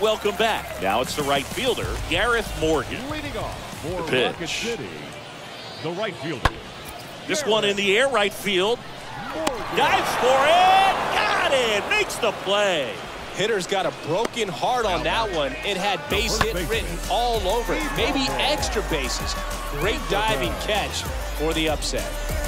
Welcome back. Now it's the right fielder, Gareth Morgan. Leading off for The Rocket pitch. City, the right fielder. This one in the air, right field. Dives for it. Got it. Makes the play. Hitter's got a broken heart on that one. It had base hit written all over it. Maybe extra bases. Great diving catch for the upset.